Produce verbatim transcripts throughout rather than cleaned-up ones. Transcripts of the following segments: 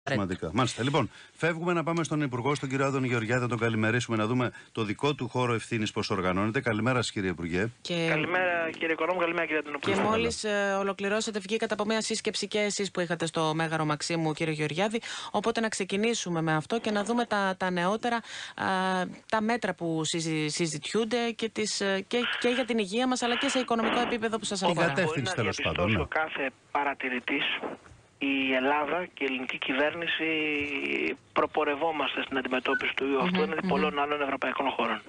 Σημαντικά. Μάλιστα. Λοιπόν, φεύγουμε να πάμε στον Υπουργό, στον κύριο Άδωνη Γεωργιάδη, να τον καλημερίσουμε, να δούμε το δικό του χώρο ευθύνης πώς οργανώνεται. Καλημέρα σας, κύριε Υπουργέ. Και... Καλημέρα, κύριε Οικονόμου, καλημέρα, κύριε Αντωνοπούλου. Και μόλις ε, ολοκληρώσετε, βγήκατε από μια σύσκεψη και εσείς που είχατε στο Μέγαρο Μαξίμου, κύριε Γεωργιάδη. Οπότε να ξεκινήσουμε με αυτό και να δούμε τα, τα νεότερα, α, τα μέτρα που συζη, συζητιούνται και, τις, και, και για την υγεία μας, αλλά και σε οικονομικό επίπεδο που σας αφορά. Μπορεί να διαπιστώσει ο κάθε παρατηρητής, η Ελλάδα και η ελληνική κυβέρνηση προπορευόμαστε στην αντιμετώπιση του ιού αυτού έναντι πολλών άλλων ευρωπαϊκών χωρών.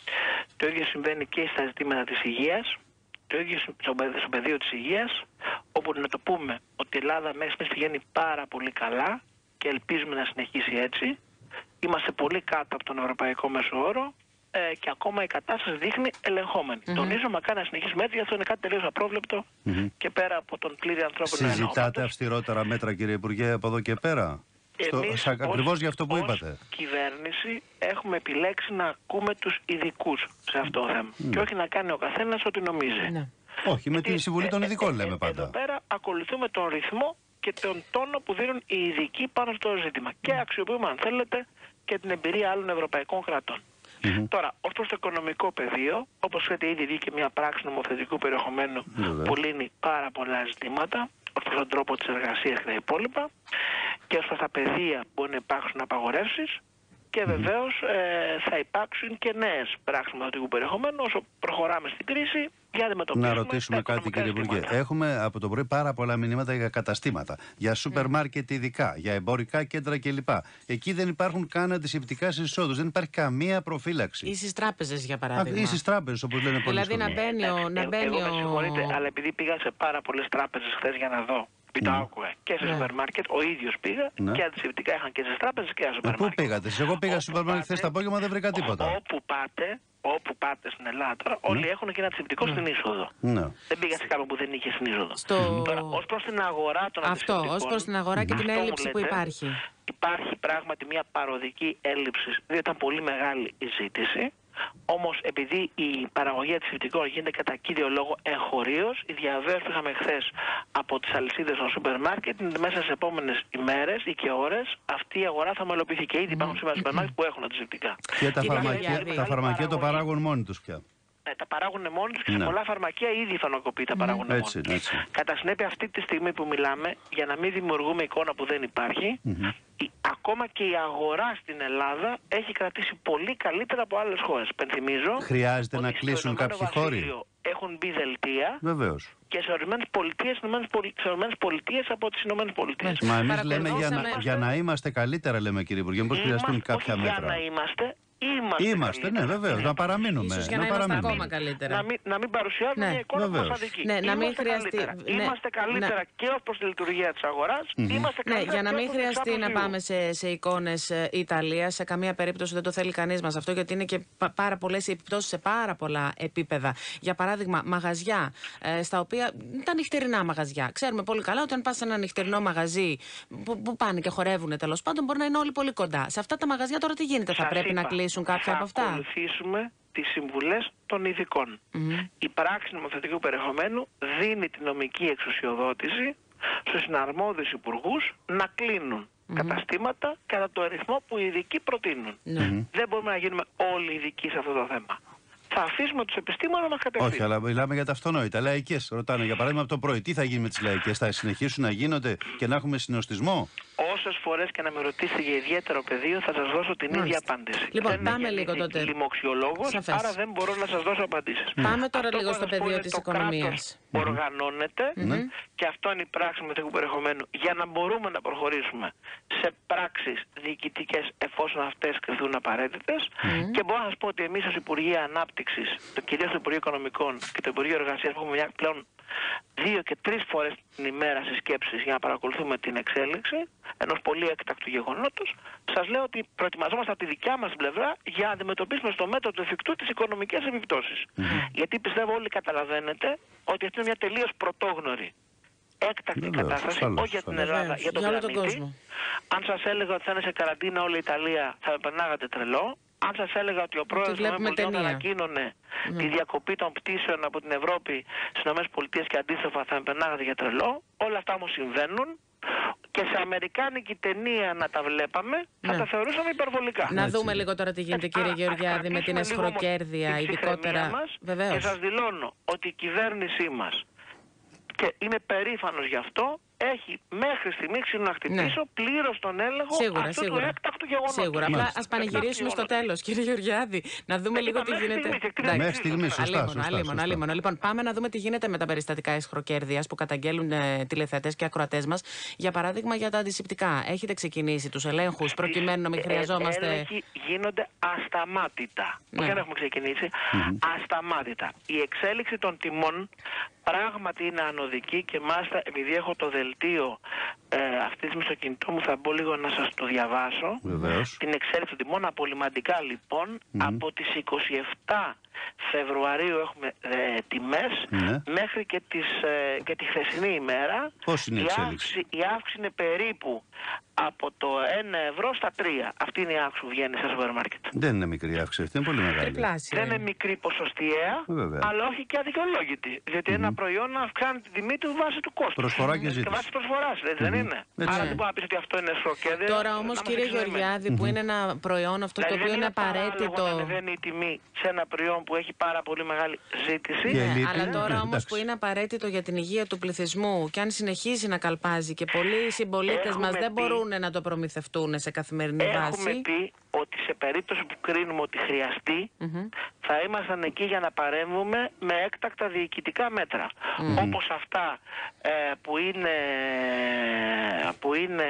Το ίδιο συμβαίνει και στα ζητήματα της υγείας, το ίδιο στο πεδίο της υγείας, όπου να το πούμε ότι η Ελλάδα μέχρι στιγμής πηγαίνει πάρα πολύ καλά και ελπίζουμε να συνεχίσει έτσι. Είμαστε πολύ κάτω από τον ευρωπαϊκό μέσο όρο ε, και ακόμα η κατάσταση δείχνει ελεγχόμενη. Mm-hmm. Τονίζω μακάρι να συνεχίσουμε έτσι, γιατί αυτό είναι κάτι τελείως απρόβλεπτο mm-hmm. και πέρα από τον πλήρη ανθρώπινο έλεγχο. Συζητάτε αυστηρότερα μέτρα, κύριε Υπουργέ, από εδώ και πέρα? Εμείς Στο, ακριβώς για αυτό που ως είπατε. κυβέρνηση έχουμε επιλέξει να ακούμε τους ειδικούς σε αυτό το θέμα. Mm. Και όχι να κάνει ο καθένας ό,τι νομίζει. Ναι. Όχι, με τη συμβουλή των ειδικών ε, λέμε πάντα. Εδώ πέρα ακολουθούμε τον ρυθμό και τον τόνο που δίνουν οι ειδικοί πάνω στο ζήτημα. Mm. Και αξιοποιούμε, αν θέλετε, και την εμπειρία άλλων ευρωπαϊκών κρατών. Mm-hmm. Τώρα, ως προς το οικονομικό πεδίο, όπως ξέρετε, ήδη βγήκε μια πράξη νομοθετικού περιεχομένου mm-hmm. που λύνει πάρα πολλά ζητήματα, ως προς τον τρόπο της εργασίας και τα υπόλοιπα, και ως προς τα πεδία που μπορεί να υπάρξουν απαγορεύσεις, και βεβαίως ε, θα υπάρξουν και νέες πράξεις νομοθετικού περιεχομένου όσο προχωράμε στην κρίση για να αντιμετωπίσουμε. Να ρωτήσουμε κάτι, κύριε Υπουργέ. Έχουμε από το πρωί πάρα πολλά μηνύματα για καταστήματα, για σούπερ μάρκετ ειδικά, για εμπορικά κέντρα κλπ. Εκεί δεν υπάρχουν καν αντισηπτικά στις εισόδους, δεν υπάρχει καμία προφύλαξη. Ή στις τράπεζες, για παράδειγμα. Ή στις τράπεζες, όπως λένε πολλοί. Δηλαδή να μπαίνει ο. Να μπαίνει εγώ με συγχωρείτε, αλλά επειδή πήγα σε πάρα πολλές τράπεζες χθες για να δω. Επειδή το άκουγα και σε σούπερ μάρκετ, ο ίδιος πήγα ναι. και αντισηπτικά είχαν και στις τράπεζες και στα σούπερ μάρκετ. Πού πήγατε? Εγώ πήγα στο σούπερ μάρκετ χθες το απόγευμα, δεν βρήκα τίποτα. Όπου πάτε, όπου πάτε στην Ελλάδα τώρα, όλοι ναι. έχουν και ένα αντισηπτικό ναι. στην είσοδο. Ναι. Δεν πήγα σε κάποιον που δεν είχε στην είσοδο. Στο... Τώρα, ως προς την αγορά των αυτό, αντισηπτικών. ως προς την αγορά και την έλλειψη λέτε, που υπάρχει. Υπάρχει πράγματι μια παροδική έλλειψη, διότι ήταν πολύ μεγάλη η ζήτηση. Όμως επειδή η παραγωγή αντισηπτικών γίνεται κατά κύριο λόγο εγχωρίως, η διαβέβαιωση που είχαμε χθες από τις αλυσίδες των σούπερ μάρκετ είναι μέσα στις επόμενες ημέρες ή και ώρες αυτή η αγορά θα μελοποιηθεί. Και ήδη υπάρχουν σήμερα σούπερ μάρκετ που έχουν αντισηπτικά. Και τα φαρμακεία, τα φαρμακεία το παράγουν μόνοι τους πια. Ε, τα παράγουν μόνοι τους και σε ναι. πολλά φαρμακεία ήδη οι φαρμακοποιοί τα παράγουν μόνοι τους. Κατά συνέπεια, αυτή τη στιγμή που μιλάμε, για να μην δημιουργούμε εικόνα που δεν υπάρχει, mm-hmm. η, ακόμα και η αγορά στην Ελλάδα έχει κρατήσει πολύ καλύτερα από άλλες χώρες. Πενθυμίζω. Χρειάζεται να κλείσουν κάποιοι χώροι. Έχουν μπει δελτία. Βεβαίως. Και σε ορισμένες πολιτείες, σε ορισμένες πολιτείες από τις Ηνωμένες Πολιτείες. Μα εμείς λέμε για να, για να είμαστε καλύτερα, λέμε, κύριε Υπουργέ, πώς χρειαστούν κάποια όχι μέτρα. Για να είμαστε. Είμαστε, είμαστε ναι, βεβαίως. Να παραμείνουμε. Ίσως για να, να είμαστε ακόμα καλύτερα. Να μην, να μην παρουσιάζουμε ναι. μια εικόνα που μας αδικεί. Ναι, να μην χρειαστεί. Ναι. Είμαστε καλύτερα ναι. και ως προς τη λειτουργία της αγοράς. Mm-hmm. Είμαστε καλύτερα ναι, για να μην χρειαστεί να πάμε σε, σε εικόνες ε, Ιταλίας. Σε καμία περίπτωση δεν το θέλει κανείς μας αυτό, γιατί είναι και πάρα πολλές επιπτώσεις σε πάρα πολλά επίπεδα. Για παράδειγμα, μαγαζιά, ε, στα οποία. Τα νυχτερινά μαγαζιά. Ξέρουμε πολύ καλά ότι αν πας σε ένα νυχτερινό μαγαζί που, που πάνε και χορεύουν τέλος πάντων, μπορεί να είναι όλοι πολύ κοντά. Σε αυτά τα μαγαζιά τώρα τι γίνεται, θα πρέπει να κλείσουν κάποια από αυτά? Θα ακολουθήσουμε τις συμβουλές των ειδικών. Mm-hmm. Η πράξη νομοθετικού περιεχομένου δίνει τη νομική εξουσιοδότηση στους συναρμόδιους υπουργούς να κλείνουν mm-hmm. καταστήματα κατά το αριθμό που οι ειδικοί προτείνουν. Mm-hmm. Δεν μπορούμε να γίνουμε όλοι ειδικοί σε αυτό το θέμα. Θα αφήσουμε τους επιστήμονες να μας κατευθύνουν. Όχι, αλλά μιλάμε για τα αυτονόητα. Λαϊκές. Ρωτάνε για παράδειγμα από το πρωί, τι θα γίνει με τις λαϊκές, θα συνεχίσουν να γίνονται και να έχουμε συνοστισμό? Όσες φορές και να με ρωτήσετε για ιδιαίτερο πεδίο, θα σας δώσω την Μάλιστα. ίδια απάντηση. Λοιπόν, δεν πάμε λίγο τότε. Είμαι λοιμοξιολόγος, άρα δεν μπορώ να σας δώσω απαντήσεις. Πάμε τώρα αυτό λίγο στο πεδίο της οικονομίας. Mm-hmm. Οργανώνεται mm-hmm. και αυτό είναι η πράξη νομοθετικού περιεχομένου για να μπορούμε να προχωρήσουμε σε πράξεις διοικητικές εφόσον αυτές κρυθούν απαραίτητες. Mm-hmm. Και μπορώ να σας πω ότι εμείς ως Υπουργεία Ανάπτυξης, το κυρίως το Υπουργείο Οικονομικών και το Υπουργείο Εργασίας, που έχουμε μια πλέον δύο και τρεις φορές την ημέρα συσκέψεις για να παρακολουθούμε την εξέλιξη ενός πολύ έκτακτου γεγονότος, σας λέω ότι προετοιμαζόμαστε από τη δικιά μας πλευρά για να αντιμετωπίσουμε στο μέτρο του εφικτού τις οικονομικές επιπτώσεις. Mm-hmm. Γιατί πιστεύω όλοι καταλαβαίνετε ότι αυτή είναι μια τελείως πρωτόγνωρη έκτακτη Βεβαίως, κατάσταση, σαλώς, όχι για την σαλώς. Ελλάδα, για τον για πλανήτη. Αν σας έλεγα ότι θα είναι σε καραντίνα όλη η Ιταλία, θα με περνάγατε τρελό. Αν σας έλεγα ότι ο πρόεδρος των ΗΠΑ ανακοίνωνε mm. τη διακοπή των πτήσεων από την Ευρώπη στις ΗΠΑ και αντίστοιχα, θα με περνάγατε για τρελό. Όλα αυτά όμως συμβαίνουν. και σε αμερικάνικη ταινία να τα βλέπαμε, θα ναι. τα θεωρούσαμε υπερβολικά. Να Έτσι. δούμε λίγο τώρα τι γίνεται, Έτσι, κύριε άρα, Γεωργιάδη, με την εσχροκέρδεια, ειδικότερα. Μας, βεβαίως. και σας δηλώνω ότι η κυβέρνησή μας, και είμαι περήφανος γι' αυτό, έχει μέχρι στιγμή, ξέρω να χτυπήσω, ναι. πλήρως τον έλεγχο σίγουρα, αυτού σίγουρα. του έκτακτου γεγονότος. Σίγουρα. Απλά ας πανηγυρίσουμε στο τέλος, κύριε Γεωργιάδη. Να δούμε ε, λίγο τι γίνεται. Μέχρι στιγμή, σωστά, σωστά, σωστά. Λοιπόν, πάμε να δούμε τι γίνεται με τα περιστατικά εσχροκέρδειας που καταγγέλουν ε, τηλεθεατές και ακροατές μας. Για παράδειγμα, για τα αντισηπτικά. Έχετε ξεκινήσει τους ελέγχους προκειμένου να μην χρειαζόμαστε. Οι έλεγχοι γίνονται ασταμάτητα. Ναι. Όχι αν έχουμε ξεκινήσει. Mm-hmm. Ασταμάτητα. Η εξέλιξη των τιμών πράγματι είναι ανωδική και μάλιστα επειδή έχω το δελτίο ε, αυτή τη στο κινητό μου, θα μπω λίγο να σας το διαβάσω. Βεβαίως. Την εξέλιξη των τιμών απολυμαντικά λοιπόν, mm. από τις είκοσι επτά Φεβρουαρίου έχουμε ε, τιμές ναι. μέχρι και, τις, ε, και τη χθεσινή ημέρα. Πώς είναι η εξέλιξη? Αύξηση, η αύξηση είναι περίπου από το ένα ευρώ στα τρία. Αυτή είναι η αύξηση που βγαίνει στα σούπερ μάρκετ. Δεν είναι μικρή αύξηση, αυτή είναι πολύ μεγάλη. Τριπλάσια. Δεν είναι μικρή ποσοστιαία, Βέβαια. αλλά όχι και αδικαιολόγητη. Διότι mm-hmm. ένα προϊόν αυξάνει την τιμή του βάσει του κόστου. Προσφορά και ζήτηση. Και βάσει προσφορά, mm-hmm. δεν είναι. Έτσι. Άρα δεν μπορεί να πει ότι αυτό είναι εσχροκέρδεια. Τώρα όμως, κύριε Γεωργιάδη, mm-hmm. που είναι ένα προϊόν αυτό δηλαδή, το οποίο είναι απαραίτητο. Δεν ανεβαίνει η τιμή σε ένα προϊόν που έχει πάρα πολύ μεγάλη ζήτηση. Ναι, αλλά τώρα όμως που είναι απαραίτητο για την υγεία του πληθυσμού και αν συνεχίζει να καλπάζει και πολλοί συμπολίτες μας δεν πει, μπορούν να το προμηθευτούν σε καθημερινή έχουμε βάση. Έχουμε πει ότι σε περίπτωση που κρίνουμε ότι χρειαστεί, mm-hmm. θα ήμασταν εκεί για να παρέμβουμε με έκτακτα διοικητικά μέτρα. Mm-hmm. Όπως αυτά ε, που, είναι, που είναι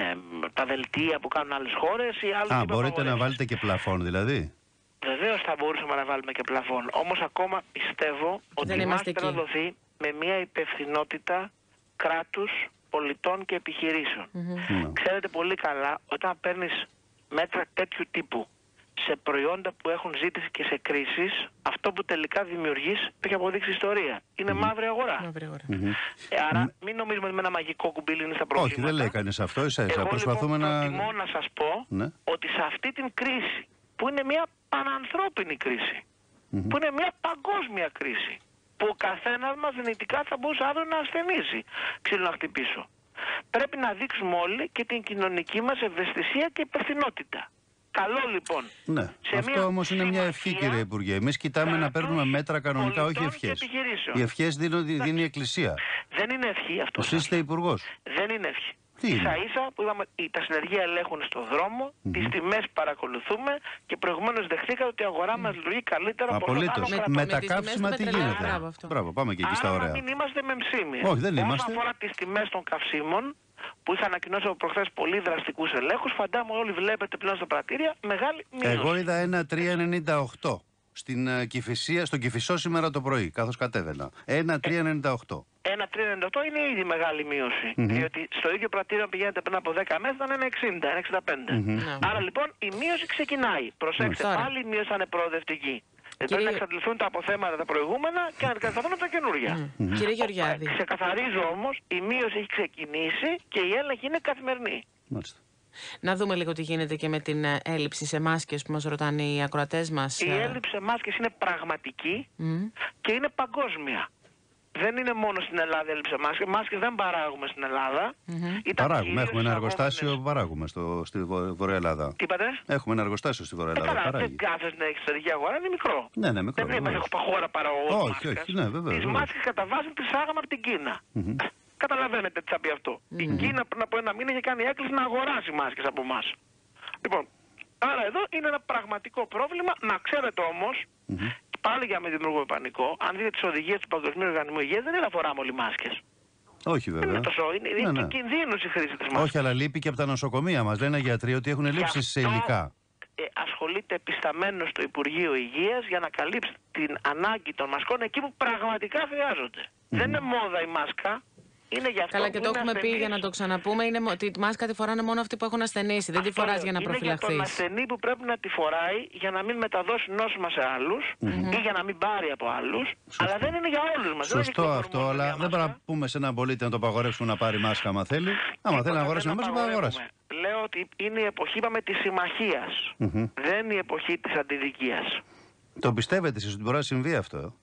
τα δελτία που κάνουν άλλες χώρες ή άλλες. Α, μπορείτε να βάλετε και πλαφόν δηλαδή. Βεβαίως θα μπορούσαμε να βάλουμε και πλαφόν. Όμως ακόμα πιστεύω ότι η μάχη πρέπει να δοθεί με μια υπευθυνότητα κράτους, πολιτών και επιχειρήσεων. Mm-hmm. Ξέρετε πολύ καλά, όταν παίρνεις μέτρα τέτοιου τύπου σε προϊόντα που έχουν ζήτηση και σε κρίσεις, αυτό που τελικά δημιουργείς το έχει αποδείξει ιστορία. Είναι mm-hmm. μαύρη αγορά. Μαύρη αγορά. Mm-hmm. Ε, άρα mm-hmm. μην νομίζουμε ότι με ένα μαγικό κουμπίλι είναι στα προβλήματα. Όχι, δεν λέει κανείς αυτό. Ίσα ίσα. Εγώ Προσπαθούμε λοιπόν, να. προτιμώ να σας πω ναι. ότι σε αυτή την κρίση, που είναι μια πανανθρώπινη κρίση, mm-hmm. που είναι μια παγκόσμια κρίση, που ο καθένας μας δυνητικά θα μπορούσε αύριο να ασθενήσει, ξύλο να χτυπήσω. Πρέπει να δείξουμε όλοι και την κοινωνική μας ευαισθησία και υπευθυνότητα. Καλό λοιπόν. Ναι. Αυτό όμως είναι μια ευχή, κύριε Υπουργέ. Εμείς κοιτάμε να παίρνουμε μέτρα κανονικά, όχι ευχές. Οι ευχές δίνει η Εκκλησία. Δεν είναι ευχή αυτό. Εσείς είστε υπουργός. Δεν είναι ευχή. Ίσα ίσα που είπαμε, τα συνεργεία ελέγχουν στον δρόμο, mm-hmm. τις τιμές παρακολουθούμε και προηγουμένως δεχθήκατε ότι η αγορά μας λειτουργεί καλύτερα από όλα τα άλλα κράτη. Με τα κάψιμα τι γίνεται. Μπράβο, Μπράβο, πάμε και εκεί στα ωραία. Άρα μην είμαστε μεμψίμοι. Όχι, δεν είμαστε. Όσον αφορά τις τιμές των καυσίμων, που είχα ανακοινώσει από προχθές πολύ δραστικούς ελέγχους, φαντάμε όλοι βλέπετε πλέον στα πρατήρια μεγάλη μείωση. Εγώ είδα ένα τρία ενενήντα οκτώ στην uh, Κηφισία, στον Κηφισό σήμερα το πρωί, καθώς κατέβαινα. ένα τρία ενενήντα οκτώ. ένα τρία ενενήντα οκτώ είναι ήδη μεγάλη μείωση. Mm-hmm. Διότι στο ίδιο πρατήριο πηγαίνετε πριν από δέκα μέρες ήταν ένα εξήντα, ένα εξήντα πέντε. Mm-hmm. Άρα λοιπόν η μείωση ξεκινάει. Προσέξτε, mm-hmm. πάλι η μείωση θα είναι προοδευτική. Κύριε... Πρέπει να εξαντληθούν τα αποθέματα τα προηγούμενα και να αντικατασταθούν τα καινούργια. Mm-hmm. Κύριε Γεωργιάδη. Ξεκαθαρίζω όμως, η μείωση έχει ξεκινήσει και η έλεγχη είναι καθημερινή. Μάλιστα. Να δούμε λίγο τι γίνεται και με την έλλειψη σε μάσκες που μας ρωτάνε οι ακροατές μας. Η έλλειψη σε μάσκες είναι πραγματική mm. και είναι παγκόσμια. Δεν είναι μόνο στην Ελλάδα η έλλειψη σε μάσκες. Μάσκες δεν παράγουμε στην Ελλάδα. Mm-hmm. Παράγουμε. Έχουμε ένα εργοστάσιο που παράγουμε στο, στη Βορεια Ελλάδα. Τι είπατε? Έχουμε ένα εργοστάσιο στη Βορεια Ελλάδα. Ε, καλά, δεν κάθεσαι να έχεις εσωτερική αγορά, είναι μικρό. Ναι, ναι, μικρό. Δεν είμαστε χώρα παραγωγός. Όχι, όχι, ναι, βέβαια. Τις μάσκες κατά βάση τις άγαμε από την Κίνα. Mm-hmm. Καταλαβαίνετε τι θα πει αυτό. Mm-hmm. Η Κίνα πριν από ένα μήνα είχε κάνει έκκληση να αγοράσει μάσκες από εμάς. Λοιπόν, άρα εδώ είναι ένα πραγματικό πρόβλημα. Να ξέρετε όμως, mm-hmm. πάλι για να μην δημιουργούμε πανικό, αν δείτε τις οδηγίες του Παγκοσμίου Οργανισμού Υγείας, δεν είναι αφορά όλοι μάσκες. Όχι βέβαια. Είναι τόσο, είναι, ναι, είναι ναι. και κινδύνους η χρήση της μάσκας. Όχι, αλλά λείπει και από τα νοσοκομεία μας. Λένε οι γιατροί ότι έχουν λήψεις σε υλικά. Ε, ασχολείται επισταμένος στο Υπουργείο Υγείας για να καλύψει την ανάγκη των μασκών εκεί που πραγματικά χρειάζονται. Mm-hmm. Δεν είναι μόδα η μάσκα. Είναι για αυτό. Καλά, και το έχουμε ασθενείς. πει για να το ξαναπούμε. Είναι, τη μάσκα τη φοράνε μόνο αυτοί που έχουν ασθενήσει. Δεν τη φοράς για να προφυλαχθείς. Είναι για τον ασθενή που πρέπει να τη φοράει για να μην μεταδώσει νόσημα σε άλλους mm-hmm. ή για να μην πάρει από άλλους. Σωστό. Αλλά δεν είναι για όλους μας. Σωστό δεν αυτό, αλλά δεν πρέπει να πούμε σε έναν πολίτη να το απαγορεύσουμε να πάρει μάσκα άμα θέλει. Άμα θέλει να αγοράσει μια μάσκα, θα αγοράσει. Λέω ότι είναι η εποχή, είπαμε, της συμμαχίας. Mm-hmm. Δεν είναι η εποχή της αντιδικίας. Το πιστεύετε εσείς ότι μπορεί να συμβεί αυτό?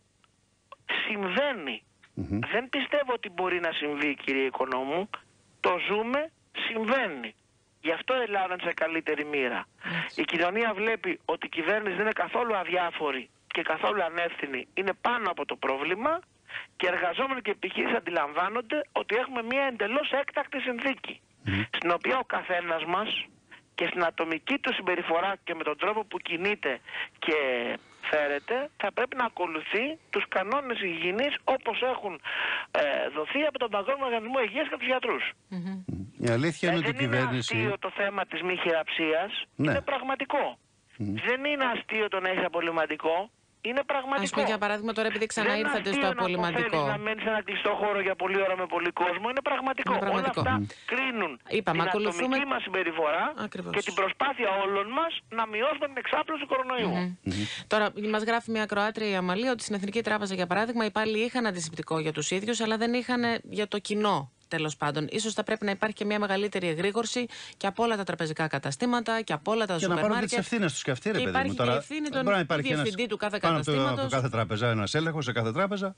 Συμβαίνει. Mm-hmm. Δεν πιστεύω ότι μπορεί να συμβεί, κύριε Οικονόμου. Το ζούμε συμβαίνει. Γι' αυτό η Ελλάδα είναι σε καλύτερη μοίρα. Η κοινωνία βλέπει ότι η κυβέρνηση δεν είναι καθόλου αδιάφορη και καθόλου ανεύθυνη, είναι πάνω από το πρόβλημα, και εργαζόμενοι και επιχείρησεις αντιλαμβάνονται ότι έχουμε μια εντελώς έκτακτη συνθήκη, mm. στην οποία ο καθένας μας και στην ατομική του συμπεριφορά και με τον τρόπο που κινείται και φέρεται θα πρέπει να ακολουθεί τους κανόνες υγιεινής όπως έχουν ε, δοθεί από τον Παγκόσμιο Οργανισμό Υγείας και τους γιατρούς. Mm-hmm. Η αλήθεια είναι ότι η κυβέρνηση... Δεν είναι αστείο το θέμα της μη χειραψίας, ναι. είναι πραγματικό. Mm-hmm. Δεν είναι αστείο το να έχει απολυμαντικό. Είναι πραγματικό. Ας πούμε για παράδειγμα τώρα επειδή ξαναήρθατε στο απολυμαντικό. Να μένεις σε ένα κλειστό χώρο για πολλή ώρα με πολύ κόσμο είναι πραγματικό. Είναι πραγματικό. Όλα αυτά mm. κρίνουν Είπαμε, την ακολουθούμε... ατομική μας συμπεριφορά. Ακριβώς. Και την προσπάθεια όλων μας να μειώσουμε την εξάπλωση του κορονοϊού. Mm-hmm. Mm-hmm. Τώρα μας γράφει μια Κροάτρια η Αμαλία ότι στην Εθνική Τράπεζα για παράδειγμα οι υπάλληλοι είχαν αντισηπτικό για τους ίδιους αλλά δεν είχαν για το κοινό. Τέλος πάντων, ίσως θα πρέπει να υπάρχει και μια μεγαλύτερη εγρήγορση και από όλα τα τραπεζικά καταστήματα και από όλα τα σούπερ μάρκετ. Και να πάρουν τις ευθύνες τους και αυτοί, ρε παιδί μου. Υπάρχει η ευθύνη των διευθυντή του κάθε καταστήματος. Από κάθε τράπεζα, ένας έλεγχος σε κάθε τράπεζα.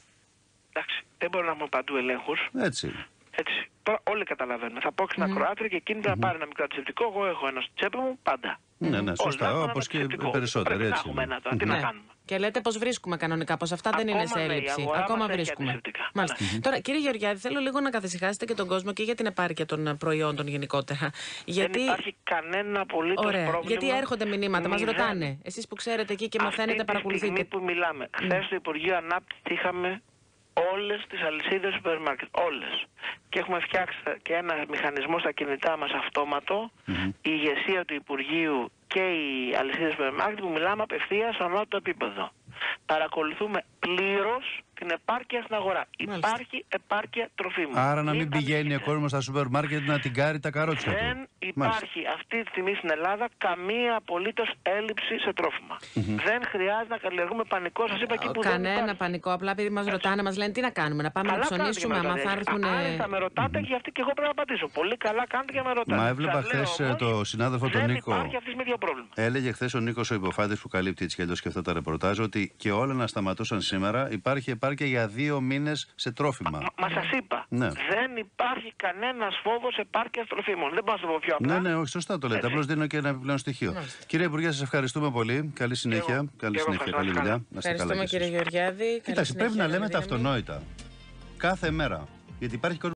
Εντάξει, δεν μπορούμε να έχουμε παντού ελέγχους. Έτσι. Έτσι. Τώρα όλοι καταλαβαίνουμε. Θα πω στην mm-hmm. ακροάτρια και εκείνη θα mm-hmm. πάρει ένα μικρό αντισηπτικό. Εγώ έχω ένα στο τσέπη μου πάντα. Ναι, ναι, σωστά. Όπως και περισσότεροι. Έτσι. Έχουμε ένα τώρα. Τι να κάνουμε. Και λέτε πως βρίσκουμε κανονικά, πως αυτά Ακόμα δεν είναι σε έλλειψη. Ακόμα βρίσκουμε. Μάλιστα. Mm-hmm. Τώρα, κύριε Γεωργιάδη, θέλω λίγο να καθησυχάσετε και τον κόσμο και για την επάρκεια των προϊόντων γενικότερα. Γιατί... Δεν υπάρχει κανένα απολύτως πρόβλημα. Γιατί έρχονται μηνύματα, μας ρωτάνε. Εσείς που ξέρετε εκεί και μαθαίνετε, παρακολουθείτε. Αυτή τη στιγμή που μιλάμε, χθες στο Υπουργείο Ανάπτυξης είχαμε όλες τις αλυσίδες σούπερ μάρκετ. Όλες. Και έχουμε φτιάξει και ένα μηχανισμό στα κινητά μας αυτόματο, mm-hmm. η ηγεσία του Υπουργείου και οι αλυσίδες σούπερ μάρκετ που μιλάμε απευθείας στο ανώτατο επίπεδο. Παρακολουθούμε πλήρως την επάρκεια στην αγορά. Μάλιστα. Υπάρχει επάρκεια τροφίμων. Άρα να μην πηγαίνει ο κόσμος στα σούπερ μάρκετ να την κάρει τα καρότσια του. Δεν υπάρχει Μάλιστα. αυτή τη στιγμή στην Ελλάδα καμία απολύτως έλλειψη σε τρόφιμα. Mm-hmm. Δεν χρειάζεται να καλλιεργούμε πανικό. Σας είπα εκεί που Κανένα δεν πανικό. Απλά επειδή μας ρωτάνε, μας λένε τι να κάνουμε. Να πάμε καλά να ψωνίσουμε, άμα θα έρθουν. Θα με ρωτάτε mm-hmm. και αυτή και εγώ πρέπει να απαντήσω. Πολύ καλά κάνετε και με ρωτάτε. Μα έβλεπα χθε το συνάδελφο τον Νίκο. Δεν υπάρχει αυτή τη στιγμή πρόβλημα. Έλεγε χθε ο Νίκος ο υποφάτης που καλύπτει έτσι κι αλλιώς και αυτά τα ρεπορτάζ ότι και όλα να σταματούσαν σήμερα υπάρχει επάρκεια για δύο μήνες σε τρόφιμα. Μα, μα σας είπα. Ναι. Δεν υπάρχει κανένας φόβος επάρκειας τροφίμων. Δεν πάω να το πω πιο απλά. Ναι, ναι, όχι, σωστά το λέτε. Απλώς δίνω και ένα επιπλέον στοιχείο. Ναι. Κύριε Υπουργέ, σας ευχαριστούμε πολύ. Καλή συνέχεια. Εγώ, καλή εγώ συνέχεια, καλή δουλειά. Να είστε καλά. Κύριε Γεωργιάδη. Κοιτάξτε, πρέπει να λέμε τα αυτονόητα. Κάθε μέρα. Γιατί υπάρχει